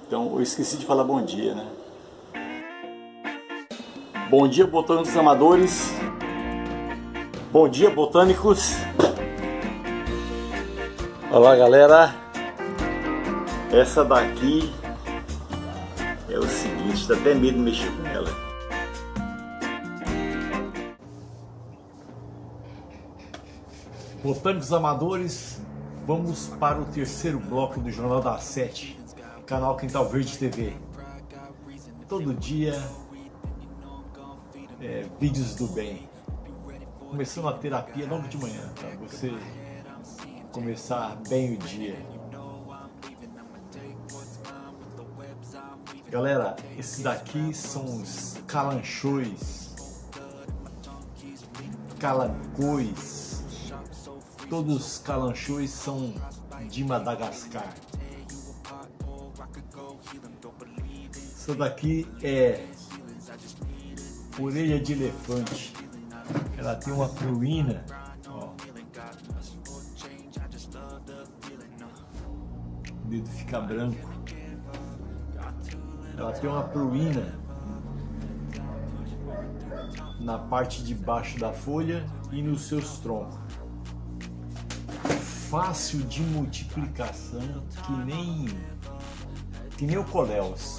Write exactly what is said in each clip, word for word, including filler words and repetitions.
Então eu esqueci de falar bom dia, né? Bom dia, botânicos amadores. Bom dia, botânicos. Olá, galera. Essa daqui é o seguinte, dá até medo de mexer com ela. Botânicos amadores, vamos para o terceiro bloco do Jornal das Sete, canal Quintal Verde T V. Todo dia, é, vídeos do bem. Começando a terapia logo de manhã, para você começar bem o dia. Galera, esses daqui são os calanchões, calancões. Todos os calanchões são de Madagascar. Essa daqui é orelha de elefante. Ela tem uma pruína, ó. O dedo fica branco. Ela tem uma pruína na parte de baixo da folha e nos seus troncos. Fácil de multiplicação, que nem que nem o coléus.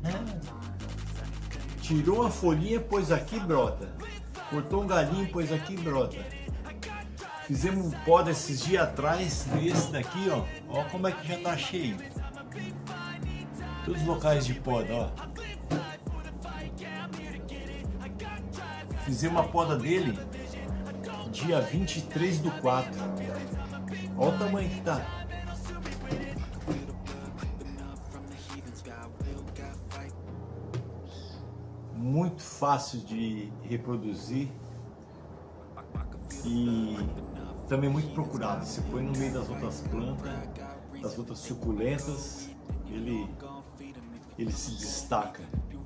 Tirou uma folhinha, pôs aqui, brota. Cortou um galinho, pôs aqui, brota. Fizemos um poda esses dias atrás desse daqui, ó. Ó como é que já tá cheio. Todos os locais de poda, ó. Fizemos uma poda dele dia vinte e três do quatro. Olha o tamanho que tá. Muito fácil de reproduzir e também muito procurado. Você põe no meio das outras plantas, das outras suculentas, ele, ele se destaca.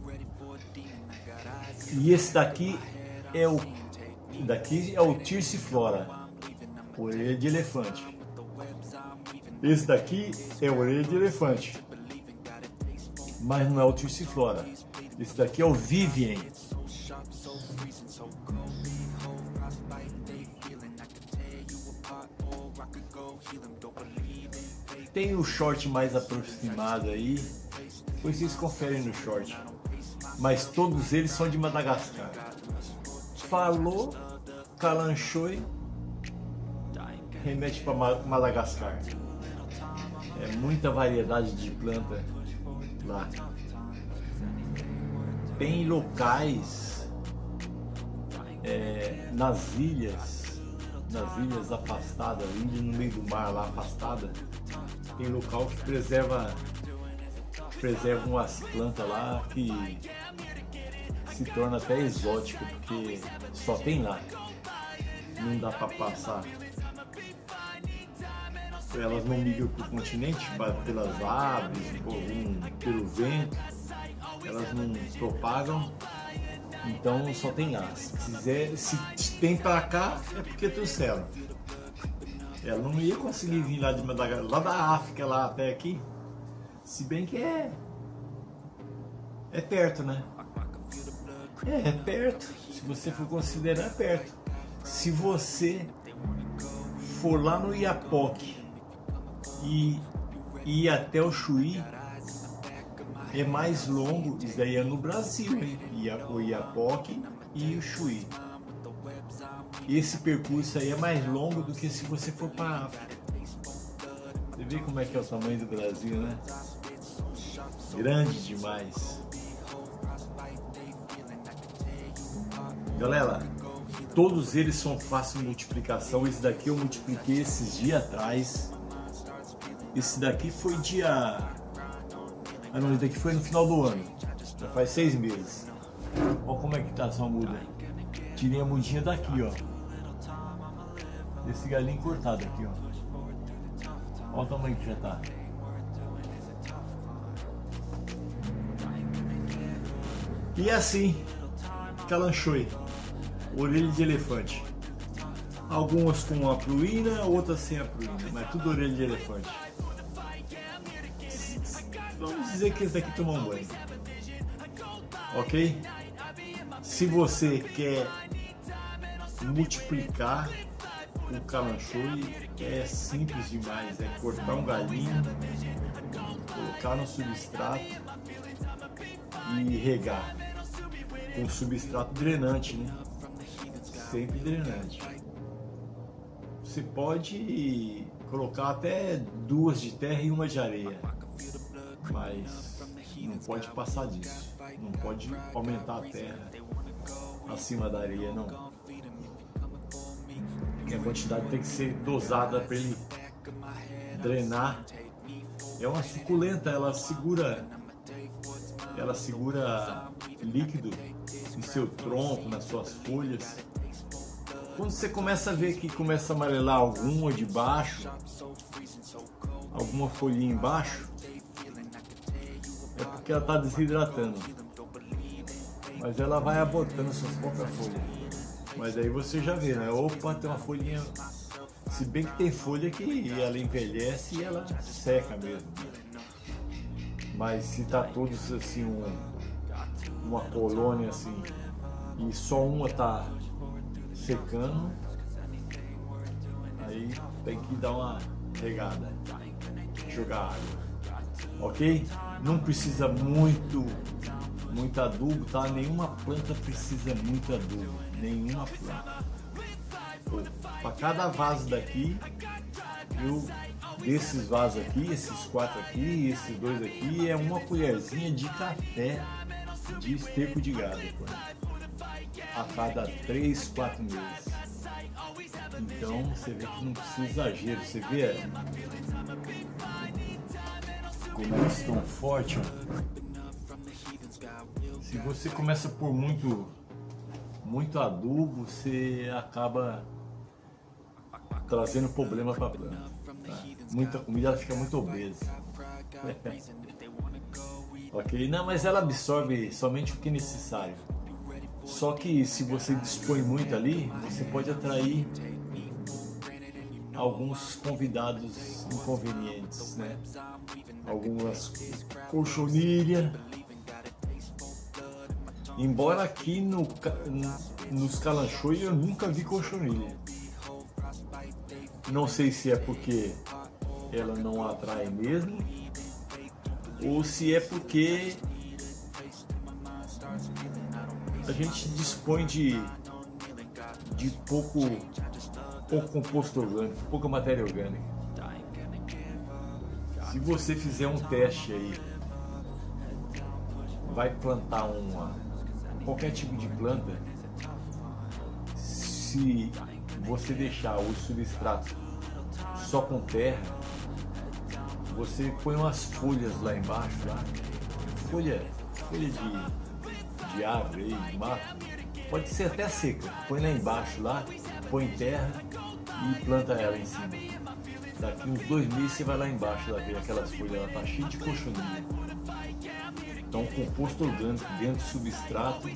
E esse daqui é o daqui é o Thyrsiphora, orelha de elefante. Esse daqui é orelha de elefante, mas não é o Thyrsiphora. Esse daqui é o Vivien. Tem o short mais aproximado aí, depois vocês conferem no short. Mas todos eles são de Madagascar. Falou, calanchoi, remete para Madagascar. É muita variedade de planta lá. Tem locais é, nas ilhas, nas ilhas afastadas, ilha no meio do mar lá afastada, tem local que preserva, preserva umas plantas lá que se torna até exótico, porque só tem lá, não dá para passar. Elas não migram para o continente pelas aves, por um, pelo vento, elas não propagam, então só tem lá. Se quiser, se tem para cá, é porque trouxeram. Ela não ia conseguir vir lá de Madagascar, lá da África, lá até aqui, se bem que é é perto, né? É, é perto, se você for considerar, é perto. Se você for lá no Iapoque e ir até o Chuí, é mais longo. Isso daí é no Brasil, hein? O Iapoque e o Chuí. Esse percurso aí é mais longo do que se você for para a África. Você vê como é que é o tamanho do Brasil, né? Grande demais. Galera, todos eles são fácil de multiplicação. Esse daqui eu multipliquei esses dias atrás. Esse daqui foi dia... Ah não, esse daqui foi no final do ano. Já faz seis meses. Olha como é que tá essa muda. Tirei a mudinha daqui, ó. Desse galinho cortado aqui, ó. Olha o tamanho que já tá. E é assim, calanchoi, orelha de elefante. Algumas com a pruína, outras sem a pruína, mas tudo orelha de elefante. vamos dizer que esse daqui toma um banho, ok? Se você quer multiplicar o calanchoe, é simples demais, é cortar um galinho, colocar no substrato e regar com substrato drenante, né? Sempre drenante. Você pode colocar até duas de terra e uma de areia, mas não pode passar disso, não pode aumentar a terra acima da areia, não. E a quantidade tem que ser dosada para ele drenar. É uma suculenta, ela segura, ela segura líquido no seu tronco, nas suas folhas. Quando você começa a ver que começa a amarelar alguma de baixo, alguma folhinha embaixo, é porque ela está desidratando. Mas ela vai abotando suas próprias folhas. Mas aí você já vê, né? Opa, tem uma folhinha. Se bem que tem folha que ela envelhece e ela seca mesmo. Mas se tá todos assim, um, uma colônia assim, e só uma tá secando, aí tem que dar uma regada, jogar água, ok? Não precisa muito, muito adubo, tá? Nenhuma planta precisa muito adubo, nenhuma planta. Para cada vaso daqui, eu desses vasos aqui, esses quatro aqui, esses dois aqui, é uma colherzinha de café de esterco de gado, a cada três, quatro meses. Então você vê que não precisa exagero, você vê como eles estão fortes. Se você começa por muito, muito adubo, você acaba trazendo problema para a planta. Tá? Muita comida, ela fica muito obesa. Ok? Não, mas ela absorve somente o que é necessário. Só que se você dispõe muito ali, você pode atrair alguns convidados inconvenientes, né? Algumas colchonilhas. Embora aqui no, nos calanchoe eu nunca vi colchonilha. Não sei se é porque ela não atrai mesmo, ou se é porque a gente dispõe de, de pouco, pouco composto orgânico, pouca matéria orgânica. Se você fizer um teste aí, vai plantar uma, qualquer tipo de planta, se você deixar o substrato só com terra, você põe umas folhas lá embaixo, lá, folha, folha de, de árvore, aí, de mato, pode ser até seca, põe lá embaixo, lá, põe terra e planta ela em cima. Daqui uns dois meses você vai lá embaixo, lá ver aquelas folhas, ela tá cheia de cochonilha. Então composto orgânico dentro do substrato,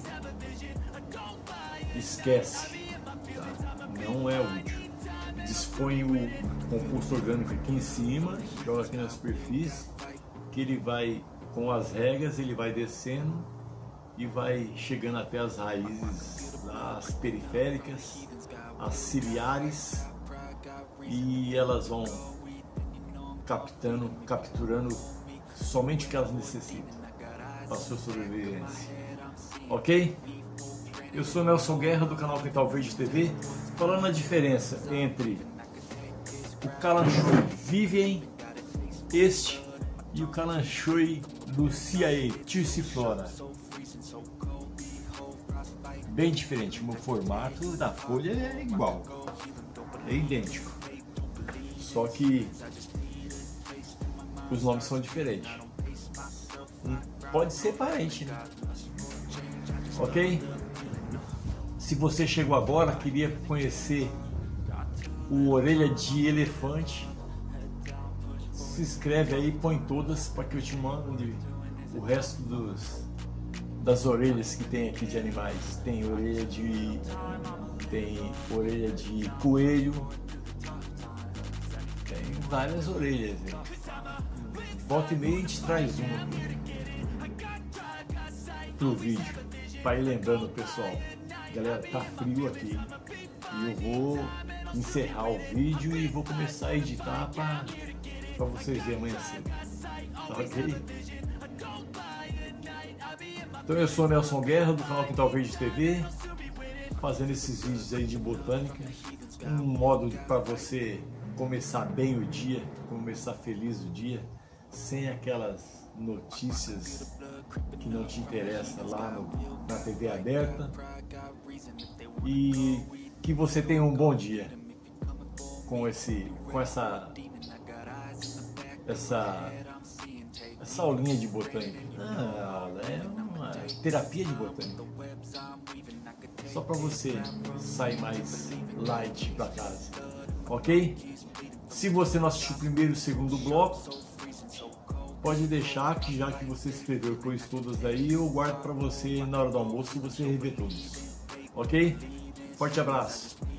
esquece, tá? Não é útil. Dispõe o composto orgânico aqui em cima, joga aqui na superfície, que ele vai, com as regas, ele vai descendo e vai chegando até as raízes, lá, as periféricas, as ciliares, e elas vão captando, capturando somente o que elas necessitam para a sua sobrevivência. Ok? Eu sou Nelson Guerra do canal Quintal Verde T V, falando a diferença entre o calanchoe Vivian, este, e o calanchoe Luciae Tissiflora. Bem diferente, o formato da folha é igual, é idêntico, só que os nomes são diferentes. Pode ser parente, né? Ok? Se você chegou agora, queria conhecer o orelha de elefante, se inscreve aí, põe todas para que eu te mande o resto dos, das orelhas que tem aqui de animais. Tem orelha de tem orelha de coelho, tem várias orelhas, hein? volta e meia a gente traz uma pro vídeo, para ir lembrando o pessoal. Galera, tá frio aqui e eu vou encerrar o vídeo e vou começar a editar para para vocês verem amanhã cedo. Tá ok? Então eu sou o Nelson Guerra do canal Quintal Verde T V, fazendo esses vídeos aí de botânica, um modo para você começar bem o dia, começar feliz o dia, sem aquelas notícias que não te interessam lá no, na T V aberta, e que você tenha um bom dia com esse, com essa, essa, essa aulinha de botânica. Ah, é uma terapia de botânica, só para você sair mais light para casa, ok? Se você não assistiu o primeiro e o segundo bloco, pode deixar que já que você escreveu coisas todas aí, eu guardo para você na hora do almoço e você rever todos, ok? Forte abraço!